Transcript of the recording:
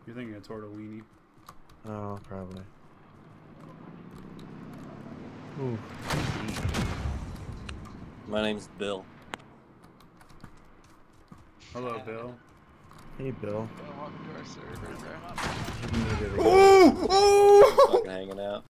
You're thinking of tortellini. Oh, probably. Ooh. My name's Bill. Hello, Bill. Hey, Bill. Welcome to our server, bro. You muted again. Oh! Oh! Fucking hanging out.